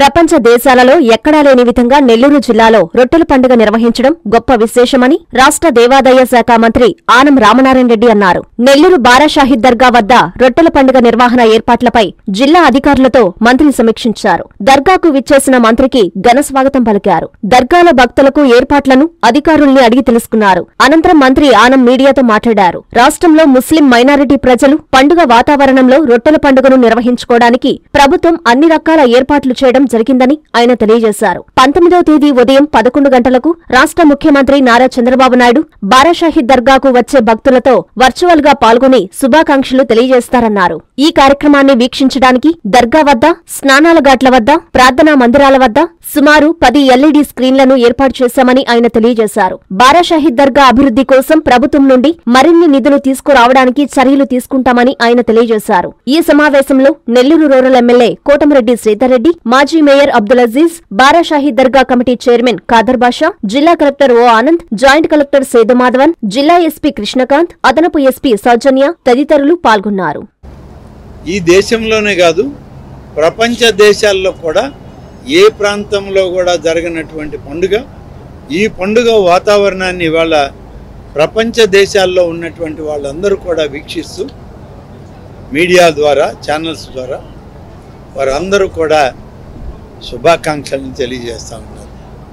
ప్రపంచ దేశాలలో ఎక్కడా లేని విధంగా నెల్లూరు జిల్లాలో రొట్టెల పండుగ నిర్వహించడం గొప్ప విశేషమని రాష్ట్ర దేవాదాయ శాఖ మంత్రి ఆనం రామనారాయణ రెడ్డి అన్నారు. నెల్లూరు బారాషాహిద్ దర్గా వద్ద రొట్టెల పండుగ నిర్వహణ ఏర్పాట్లపై జిల్లా అధికారులతో మంత్రి సమీక్షించారు. దర్గాకు విచ్చేసిన మంత్రికి ఘన స్వాగతం పలికారు. దర్గాల భక్తులకు ఏర్పాట్లను అధికారుల్ని అడిగి తెలుసుకున్నారు. అనంతరం మంత్రి ఆనం మీడియాతో మాట్లాడారు. రాష్ట్రంలో ముస్లిం మైనారిటీ ప్రజలు పండుగ వాతావరణంలో రొట్టెల పండుగను నిర్వహించుకోవడానికి ప్రభుత్వం అన్ని రకాల ఏర్పాట్లు చేయడం జరిగిందని ఆయన తెలియజేశారు. 19వ తేదీ ఉదయం 11 గంటలకు రాష్ట్ర ముఖ్యమంత్రి నారా చంద్రబాబు నాయుడు బారాషాహిద్ దర్గాకు వచ్చే భక్తులతో వర్చువల్ గా పాల్గొని శుభాకాంక్షలు తెలియజేస్తారన్నారు. ఈ కార్యక్రమాన్ని వీక్షించడానికి దర్గా వద్ద, స్నానాల ఘాట్ల వద్ద, ప్రార్థనా మందిరాల వద్ద సుమారు 10 LED స్క్రీన్లను ఏర్పాటు చేశామని ఆయన తెలియజేశారు. బారాషాహిద్ దర్గా అభివృద్ధి కోసం ప్రభుత్వం నుండి మరిన్ని నిధులు తీసుకురావడానికి చర్యలు తీసుకుంటామని ఆయన తెలియజేశారు. ఈ సమావేశంలో నెల్లూరు రూరల్ ఎమ్మెల్యే కోటమిరెడ్డి శ్రీధర్ రెడ్డి, మాజీ mayor Abdul Aziz, Barashahid Dargah committee chairman Khader Basha, జిల్లా collector O Anand, joint collector Sethu Madhavan, జిల్లా ఎస్పీ కృష్ణకాంత్, అదనపు ఎస్పీ సౌజన్య తదితరులు పాల్గొన్నారు. ఈ దేశంలోనే కాదు, ప్రపంచ దేశాల్లో కూడా ఏ ప్రాంతంలో కూడా జరగనటువంటి పండుగ. ఈ పండుగ వాతావరణాన్ని ఇవాళ ప్రపంచ దేశాల్లో ఉన్నటువంటి వాళ్ళందరూ కూడా వీక్షిస్తూ మీడియా ద్వారా, ఛానల్స్ ద్వారా వారందరూ కూడా శుభాకాంక్షలను తెలియజేస్తూ ఉన్నారు.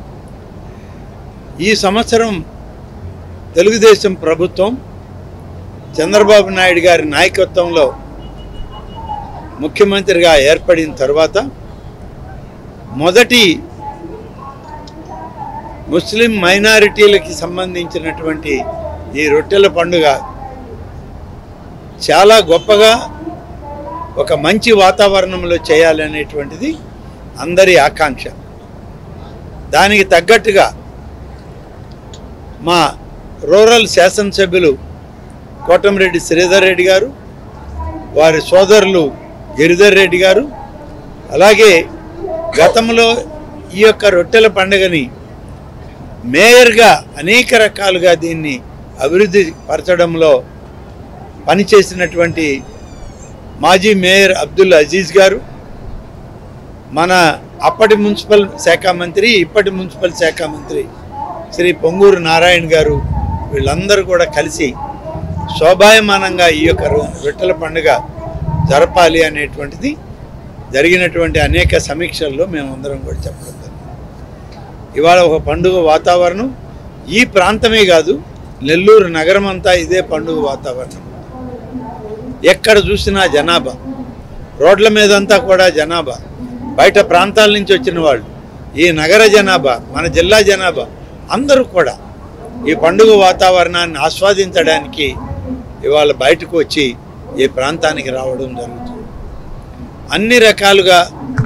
ఈ సంవత్సరం తెలుగుదేశం ప్రభుత్వం చంద్రబాబు నాయుడు గారి నాయకత్వంలో ముఖ్యమంత్రిగా ఏర్పడిన తర్వాత మొదటి ముస్లిం మైనారిటీలకి సంబంధించినటువంటి ఈ రొట్టెల పండుగ చాలా గొప్పగా ఒక మంచి వాతావరణంలో చేయాలనేటువంటిది అందరి ఆకాంక్ష. దానికి తగ్గట్టుగా మా రూరల్ శాసనసభ్యులు కోటమిరెడ్డి శ్రీధర్ రెడ్డి గారు, వారి సోదరులు గిరిధర్ రెడ్డి గారు, అలాగే గతంలో ఈ యొక్క రొట్టెల పండుగని మేయర్గా అనేక రకాలుగా దీన్ని అభివృద్ధి పరచడంలో పనిచేసినటువంటి మాజీ మేయర్ అబ్దుల్ అజీజ్ గారు, మన అప్పటి మున్సిపల్ శాఖ మంత్రి, ఇప్పటి మున్సిపల్ శాఖ మంత్రి శ్రీ పొంగూరు నారాయణ గారు, వీళ్ళందరూ కూడా కలిసి శోభాయమానంగా ఈ యొక్క రొట్టెల పండుగ జరపాలి అనేటువంటిది జరిగినటువంటి అనేక సమీక్షల్లో మేమందరం కూడా చెప్పడం జరిగింది. ఇవాళ ఒక పండుగ వాతావరణం ఈ ప్రాంతమే కాదు, నెల్లూరు నగరం అంతా ఇదే పండుగ వాతావరణం. ఎక్కడ చూసినా జనాభా, రోడ్ల మీదంతా కూడా జనాభా, బయట ప్రాంతాల నుంచి వచ్చిన వాళ్ళు, ఈ నగర జనాభా, మన జిల్లా జనాభా అందరూ కూడా ఈ పండుగ వాతావరణాన్ని ఆస్వాదించడానికి ఇవాళ బయటకు వచ్చి ఈ ప్రాంతానికి రావడం జరుగుతుంది. అన్ని రకాలుగా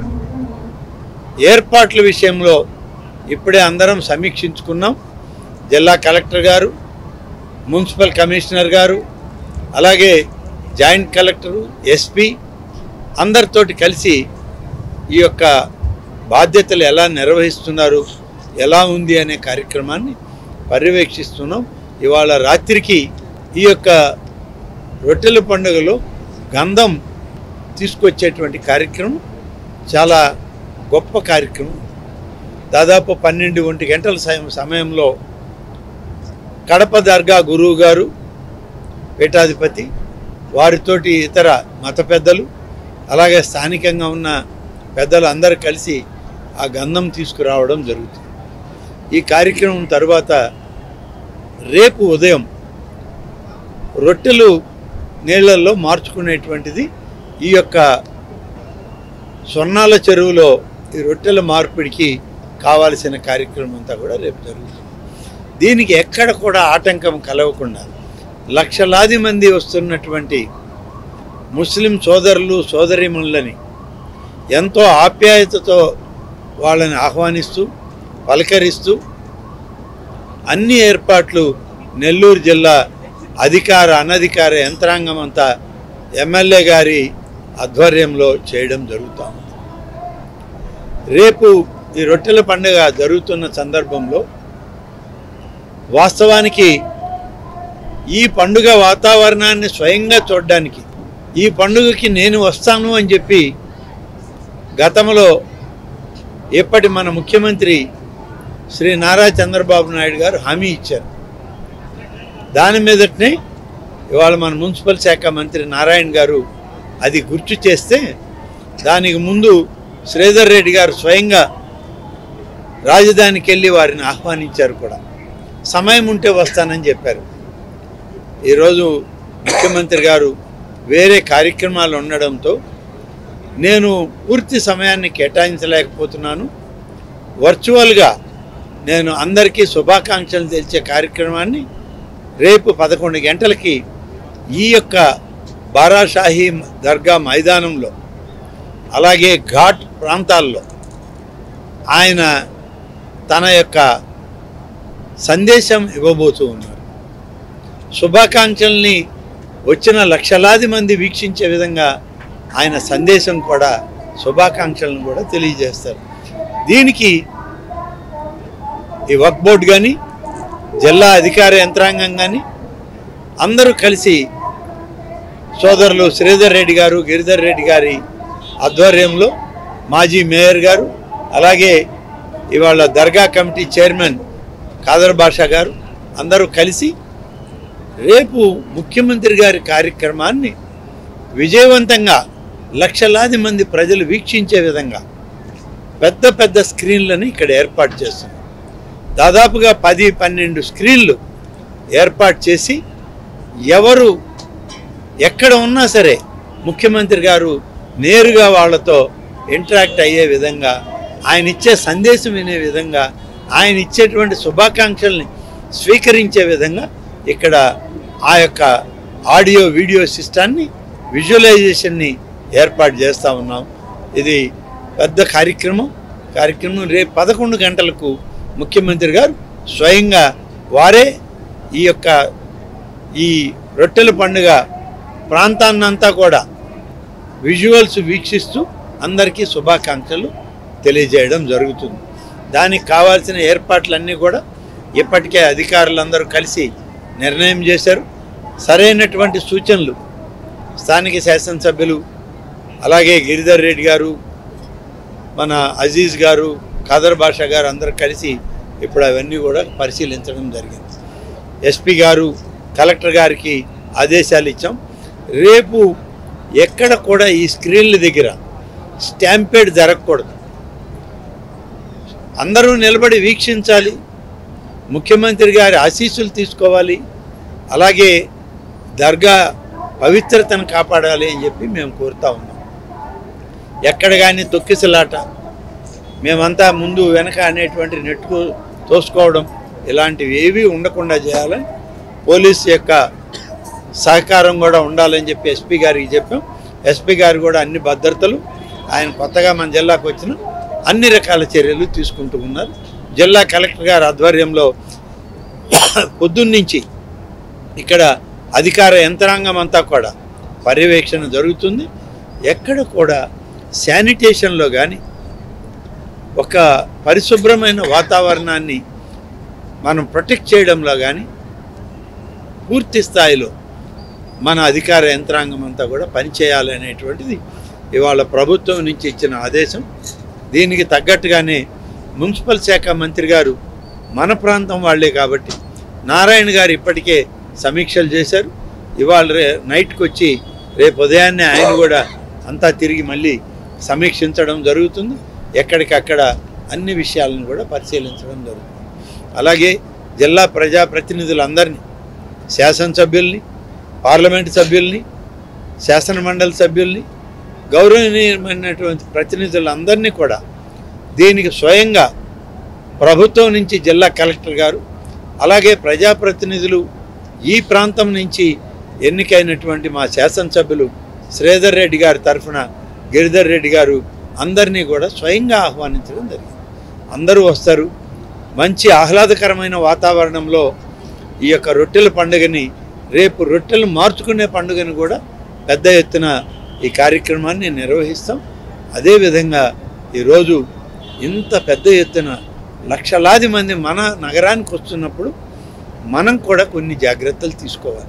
ఏర్పాట్ల విషయంలో ఇప్పుడే అందరం సమీక్షించుకున్నాం. జిల్లా కలెక్టర్ గారు, మున్సిపల్ కమిషనర్ గారు, అలాగే జాయింట్ కలెక్టరు, ఎస్పీ అందరితోటి కలిసి ఈ యొక్క బాధ్యతలు ఎలా నిర్వహిస్తున్నారు, ఎలా ఉంది అనే కార్యక్రమాన్ని పర్యవేక్షిస్తున్నాం. ఇవాళ రాత్రికి ఈ యొక్క రొట్టెల పండుగలో గంధం తీసుకొచ్చేటువంటి కార్యక్రమం చాలా గొప్ప కార్యక్రమం. దాదాపు 12-1 గంటల సమయంలో కడప దర్గా గురువు గారు, పీఠాధిపతి, వారితోటి ఇతర మత పెద్దలు, అలాగే స్థానికంగా ఉన్న పెద్దలు అందరూ కలిసి ఆ గంధం తీసుకురావడం జరుగుతుంది. ఈ కార్యక్రమం తర్వాత రేపు ఉదయం రొట్టెలు నీళ్లలో మార్చుకునేటువంటిది ఈ యొక్క స్వర్ణాల చెరువులో ఈ రొట్టెల మార్పిడికి కావాల్సిన కార్యక్రమం అంతా కూడా రేపు జరుగుతుంది. దీనికి ఎక్కడ కూడా ఆటంకం కలగకుండా లక్షలాది మంది వస్తున్నటువంటి ముస్లిం సోదరులు సోదరీమణులని ఎంతో ఆప్యాయతతో వాళ్ళని ఆహ్వానిస్తూ పలకరిస్తూ అన్ని ఏర్పాట్లు నెల్లూరు జిల్లా అధికార అనధికార యంత్రాంగం అంతా ఎమ్మెల్యే గారి ఆధ్వర్యంలో చేయడం జరుగుతూ ఉంది. రేపు ఈ రొట్టెల పండుగ జరుగుతున్న సందర్భంలో వాస్తవానికి ఈ పండుగ వాతావరణాన్ని స్వయంగా చూడడానికి, ఈ పండుగకి నేను వస్తాను అని చెప్పి గతంలో ఇప్పటి మన ముఖ్యమంత్రి శ్రీ నారా చంద్రబాబు నాయుడు గారు హామీ ఇచ్చారు. దాని మీదటనే ఇవాళ మన మున్సిపల్ శాఖ మంత్రి నారాయణ గారు అది గుర్తు చేస్తే, దానికి ముందు శ్రీధర్ రెడ్డి గారు స్వయంగా రాజధానికి వెళ్ళి వారిని ఆహ్వానించారు కూడా. సమయం ఉంటే వస్తానని చెప్పారు. ఈరోజు ముఖ్యమంత్రి గారు వేరే కార్యక్రమాలు ఉండడంతో నేను పూర్తి సమయాన్ని కేటాయించలేకపోతున్నాను. వర్చువల్గా నేను అందరికీ శుభాకాంక్షలు తెలిసే కార్యక్రమాన్ని రేపు 11 గంటలకి ఈ యొక్క బారాషాహీ దర్గా మైదానంలో, అలాగే ఘాట్ ప్రాంతాల్లో ఆయన తన యొక్క సందేశం ఇవ్వబోతూ ఉన్నారు. శుభాకాంక్షల్ని వచ్చిన లక్షలాది మంది వీక్షించే విధంగా ఆయన సందేశం కూడా, శుభాకాంక్షలను కూడా తెలియజేస్తారు. దీనికి ఈ వక్ఫ్ బోర్డు కానీ, జిల్లా అధికార యంత్రాంగం కానీ అందరూ కలిసి సోదరులు శ్రీధర్ రెడ్డి గారు, గిరిధర్ రెడ్డి గారి ఆధ్వర్యంలో మాజీ మేయర్ గారు, అలాగే ఇవాళ దర్గా కమిటీ చైర్మన్ ఖాదర్ బాషా గారు అందరూ కలిసి రేపు ముఖ్యమంత్రి గారి కార్యక్రమాన్ని విజయవంతంగా లక్షలాది మంది ప్రజలు వీక్షించే విధంగా పెద్ద పెద్ద స్క్రీన్లను ఇక్కడ ఏర్పాటు చేస్తున్నారు. దాదాపుగా 10-12 స్క్రీన్లు ఏర్పాటు చేసి ఎవరు ఎక్కడ ఉన్నా సరే ముఖ్యమంత్రి గారు నేరుగా వాళ్ళతో ఇంటరాక్ట్ అయ్యే విధంగా, ఆయన ఇచ్చే సందేశం వినే విధంగా, ఆయన ఇచ్చేటువంటి శుభాకాంక్షల్ని స్వీకరించే విధంగా ఇక్కడ ఆ యొక్క ఆడియో వీడియో సిస్టాన్ని, విజువలైజేషన్ని ఏర్పాటు చేస్తూ ఉన్నాం. ఇది పెద్ద కార్యక్రమం రేపు 11 గంటలకు ముఖ్యమంత్రి గారు స్వయంగా వారే ఈ రొట్టెల పండుగ ప్రాంతాన్నంతా కూడా విజువల్స్ వీక్షిస్తూ అందరికీ శుభాకాంక్షలు తెలియజేయడం జరుగుతుంది. దానికి కావాల్సిన ఏర్పాట్లన్నీ కూడా ఇప్పటికే అధికారులందరూ కలిసి నిర్ణయం చేశారు. సరైనటువంటి సూచనలు స్థానిక శాసనసభ్యులు, అలాగే గిరిధర్ రెడ్డి గారు, మన అజీజ్ గారు, ఖాదర్ బాషా గారు అందరూ కలిసి ఇప్పుడు అవన్నీ కూడా పరిశీలించడం జరిగింది. ఎస్పీ గారు, కలెక్టర్ గారికి ఆదేశాలు ఇచ్చాం. రేపు ఎక్కడ కూడా ఈ స్క్రీన్ల దగ్గర స్టాంపేడ్ జరగకూడదు. అందరూ నిలబడి వీక్షించాలి, ముఖ్యమంత్రి గారి ఆశీస్సులు తీసుకోవాలి, అలాగే దర్గా పవిత్రతను కాపాడాలి అని చెప్పి మేము కోరుతా ఉన్నాం. ఎక్కడ కానీ తొక్కిసలాట, మేమంతా ముందు వెనక అనేటువంటి నెట్టుకు తోసుకోవడం ఇలాంటివి ఏవీ ఉండకుండా చేయాలని, పోలీసు యొక్క సహకారం కూడా ఉండాలని చెప్పి ఎస్పీ గారికి చెప్పాం. ఎస్పీ గారు కూడా అన్ని భద్రతలు, ఆయన కొత్తగా మన జిల్లాకు వచ్చిన అన్ని రకాల చర్యలు తీసుకుంటూ ఉన్నారు. జిల్లా కలెక్టర్ గారి ఆధ్వర్యంలో పొద్దున్నుంచి ఇక్కడ అధికార యంత్రాంగం అంతా కూడా పర్యవేక్షణ జరుగుతుంది. ఎక్కడ కూడా శానిటేషన్లో కానీ, ఒక పరిశుభ్రమైన వాతావరణాన్ని మనం ప్రొటెక్ట్ చేయడంలో కానీ పూర్తి స్థాయిలో మన అధికార యంత్రాంగం అంతా కూడా పనిచేయాలనేటువంటిది ఇవాళ ప్రభుత్వం నుంచి ఇచ్చిన ఆదేశం. దీనికి తగ్గట్టుగానే మున్సిపల్ శాఖ మంత్రి గారు మన ప్రాంతం వాళ్ళే కాబట్టి నారాయణ గారు ఇప్పటికే సమీక్షలు చేశారు. ఇవాళ నైట్కి వచ్చి రేపు ఉదయాన్నే ఆయన కూడా అంతా తిరిగి మళ్ళీ సమీక్షించడం జరుగుతుంది. ఎక్కడికక్కడ అన్ని విషయాలను కూడా పరిశీలించడం జరుగుతుంది. అలాగే జిల్లా ప్రజాప్రతినిధులందరినీ, శాసనసభ్యుల్ని, పార్లమెంటు సభ్యుల్ని, శాసనమండలి సభ్యుల్ని, గౌరవనీయమైనటువంటి ప్రతినిధులందరినీ కూడా దీనికి స్వయంగా ప్రభుత్వం నుంచి జిల్లా కలెక్టర్ గారు, అలాగే ప్రజాప్రతినిధులు, ఈ ప్రాంతం నుంచి ఎన్నికైనటువంటి మా శాసనసభ్యులు శ్రీధర్ రెడ్డి గారి తరఫున గిరిధర్ రెడ్డి గారు అందరినీ కూడా స్వయంగా ఆహ్వానించడం జరిగింది. అందరూ వస్తారు. మంచి ఆహ్లాదకరమైన వాతావరణంలో ఈ యొక్క రొట్టెల పండుగని, రేపు రొట్టెలు మార్చుకునే పండుగని కూడా పెద్ద ఎత్తున ఈ కార్యక్రమాన్ని నిర్వహిస్తాం. అదేవిధంగా ఈరోజు ఇంత పెద్ద ఎత్తున లక్షలాది మంది మన నగరానికి వస్తున్నప్పుడు మనం కూడా కొన్ని జాగ్రత్తలు తీసుకోవాలి.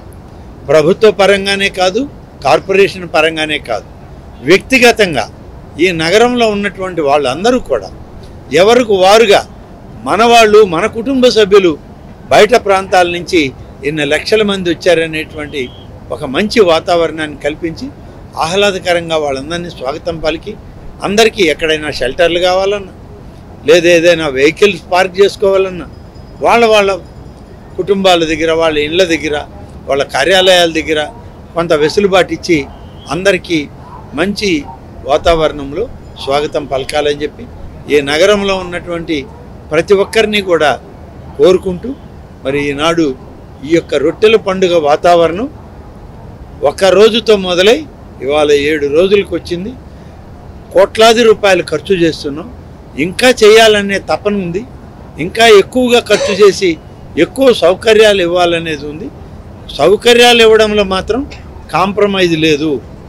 ప్రభుత్వ పరంగానే కాదు, కార్పొరేషన్ పరంగానే కాదు, వ్యక్తిగతంగా ఈ నగరంలో ఉన్నటువంటి వాళ్ళందరూ కూడా ఎవరికి వారుగా మనవాళ్ళు మన కుటుంబ సభ్యులు బయట ప్రాంతాల నుంచి ఇన్ని లక్షల మంది వచ్చారనేటువంటి ఒక మంచి వాతావరణాన్ని కల్పించి ఆహ్లాదకరంగా వాళ్ళందరినీ స్వాగతం పలికి అందరికీ ఎక్కడైనా షెల్టర్లు కావాలన్నా లేదా ఏదైనా వెహికల్స్ పార్క్ చేసుకోవాలన్నా వాళ్ళ కుటుంబాల దగ్గర వాళ్ళ ఇళ్ళ దగ్గర వాళ్ళ కార్యాలయాల దగ్గర కొంత వెసులుబాటు ఇచ్చి అందరికీ మంచి వాతావరణంలో స్వాగతం పలకాలని చెప్పి ఈ నగరంలో ఉన్నటువంటి ప్రతి ఒక్కరిని కూడా కోరుకుంటూ మరి ఈనాడు ఈ యొక్క రొట్టెల పండుగ వాతావరణం ఒక్క రోజుతో మొదలై ఇవాళ 7 రోజులకు వచ్చింది. కోట్లాది రూపాయలు ఖర్చు చేస్తున్నాం. ఇంకా చేయాలనే తపన ఉంది. ఇంకా ఎక్కువగా ఖర్చు చేసి ఎక్కువ సౌకర్యాలు ఇవ్వాలనేది ఉంది. సౌకర్యాలు ఇవ్వడంలో మాత్రం కాంప్రమైజ్ లేదు.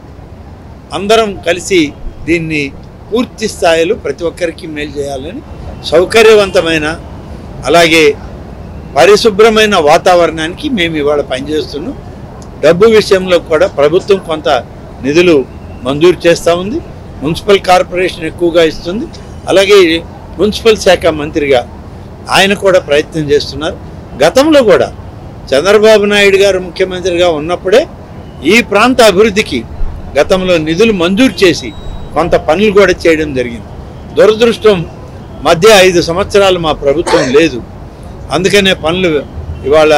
అందరం కలిసి దీన్ని పూర్తి స్థాయిలో ప్రతి ఒక్కరికి మేలు చేయాలని సౌకర్యవంతమైన అలాగే పరిశుభ్రమైన వాతావరణానికి మేము ఇవాళ పనిచేస్తున్నాం. డబ్బు విషయంలో కూడా ప్రభుత్వం కొంత నిధులు మంజూరు చేస్తూ ఉంది. మున్సిపల్ కార్పొరేషన్ ఎక్కువగా ఇస్తుంది. అలాగే మున్సిపల్ శాఖ మంత్రిగా ఆయన కూడా ప్రయత్నం చేస్తున్నారు. గతంలో కూడా చంద్రబాబు నాయుడు గారు ముఖ్యమంత్రిగా ఉన్నప్పుడే ఈ ప్రాంత అభివృద్ధికి గతంలో నిధులు మంజూరు చేసి కొంత పనులు కూడా చేయడం జరిగింది. దురదృష్టం మధ్య 5 సంవత్సరాలు మా ప్రభుత్వం లేదు. అందుకనే పనులు ఇవాళ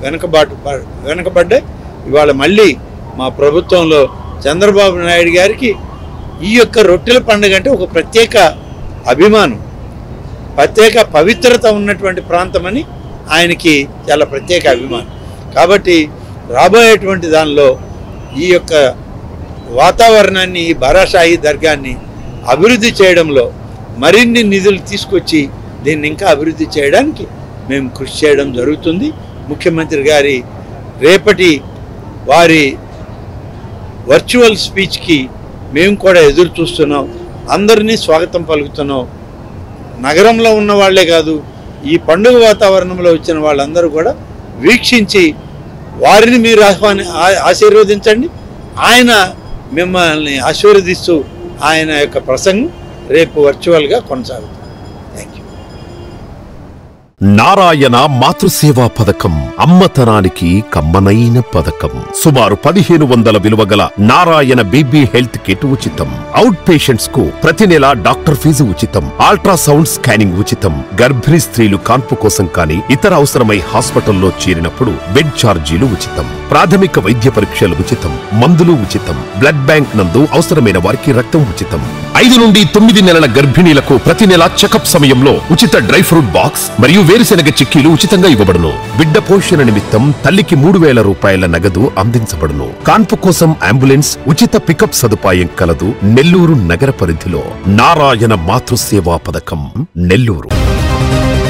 వెనకబడ్డాయి. ఇవాళ మళ్ళీ మా ప్రభుత్వంలో చంద్రబాబు నాయుడు గారికి ఈ యొక్క రొట్టెల పండుగ అంటే ఒక ప్రత్యేక అభిమానం, ప్రత్యేక పవిత్రత ఉన్నటువంటి ప్రాంతమని ఆయనకి చాలా ప్రత్యేక అభిమానం. కాబట్టి రాబోయేటువంటి దానిలో ఈ యొక్క వాతావరణాన్ని ఈ బారాషాహి దర్గాన్ని అభివృద్ధి చేయడంలో మరిన్ని నిధులు తీసుకొచ్చి దీన్ని ఇంకా అభివృద్ధి చేయడానికి మేము కృషి చేయడం జరుగుతుంది. ముఖ్యమంత్రి గారి రేపటి వారి వర్చువల్ స్పీచ్కి మేము కూడా ఎదురు చూస్తున్నాం. అందరినీ స్వాగతం పలుకుతున్నాం. నగరంలో ఉన్న వాళ్లే కాదు, ఈ పండుగ వాతావరణంలో వచ్చిన వాళ్ళందరూ కూడా వీక్షించి వారిని మీరు ఆశీర్వదించండి. ఆయన మిమ్మల్ని ఆశీర్వదిస్తూ ఆయన యొక్క ప్రసంగం రేపు వర్చువల్గా కొనసాగుతుంది. Thank you. నారాయణ మాతృసేవా పథకం అమ్మతనానికి కమ్మనైన పథకం. సుమారు 1500 విలువగల నారాయణ బీబీ హెల్త్ కిట్ ఉచితం. అవుట్ పేషెంట్స్ కు ప్రతి నెల డాక్టర్ ఫీజు ఉచితం. అల్ట్రాసౌండ్ స్కానింగ్ ఉచితం. గర్భిణీ స్త్రీలు కాన్పు కోసం కానీ ఇతర అవసరమై హాస్పిటల్లో చేరినప్పుడు బెడ్ ఛార్జీలు ఉచితం. ప్రాథమిక వైద్య పరీక్షలు ఉచితం. మందులు ఉచితం. బ్లడ్ బ్యాంక్ నందు అవసరమైన వారికి రక్తం ఉచితం. 5 నుండి 9 నెలల గర్భిణీలకు ప్రతి నెల చెకప్ సమయంలో ఉచిత డ్రై ఫ్రూట్ బాక్స్ మరియు వేరుశెనగ చిక్కీలు ఉచితంగా ఇవ్వబడును. బిడ్డ పోషణ నిమిత్తం తల్లికి 3000 రూపాయల నగదు అందించబడును. కాన్పు కోసం అంబులెన్స్ ఉచిత పికప్ సదుపాయం కలదు. నెల్లూరు నగర పరిధిలో నారాయణ మాతృసేవా పథకం, నెల్లూరు.